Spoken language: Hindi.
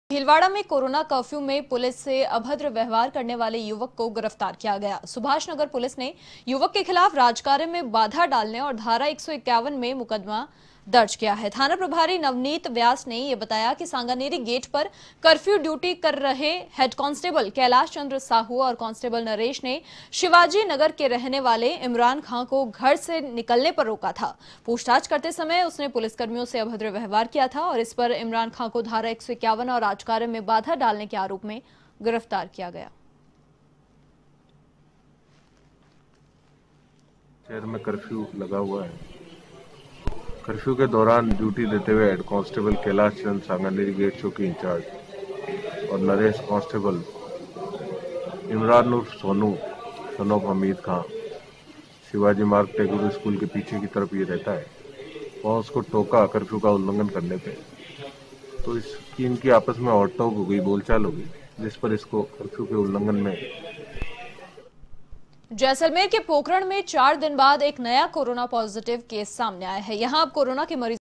भीलवाड़ा में कोरोना कर्फ्यू में पुलिस से अभद्र व्यवहार करने वाले युवक को गिरफ्तार किया गया। सुभाष नगर पुलिस ने युवक के खिलाफ राजकार्य में बाधा डालने और धारा 151 में मुकदमा दर्ज किया है। थाना प्रभारी नवनीत व्यास ने यह बताया कि सांगानेरी गेट पर कर्फ्यू ड्यूटी कर रहे हेड कांस्टेबल कैलाश चंद्र साहू और कांस्टेबल नरेश ने शिवाजी नगर के रहने वाले इमरान खां को घर से निकलने पर रोका था। पूछताछ करते समय उसने पुलिसकर्मियों से अभद्र व्यवहार किया था और इस पर इमरान खां को धारा 151 और राजकार्य में बाधा डालने के आरोप में गिरफ्तार किया गया। शहर में कर्फ्यू लगा हुआ है। कर्फ्यू के दौरान ड्यूटी देते हुए head constable Kailash Chand Sanganeri gate चौकी इंचार्ज और नरेश कांस्टेबल इमरान उर्फ सोनू सन ऑफ हमीद खां शिवाजी मार्ग टेगुरु स्कूल के पीछे की तरफ ये रहता है। वहाँ उसको टोका कर्फ्यू का उल्लंघन करने पे, तो इनकी आपस में हॉट-टॉक हो गई, बोलचाल हो गई, जिस पर इसको कर्फ्यू के उल्लंघन में। जैसलमेर के पोखरण में 4 दिन बाद एक नया कोरोना पॉजिटिव केस सामने आया है। यहां अब कोरोना के मरीज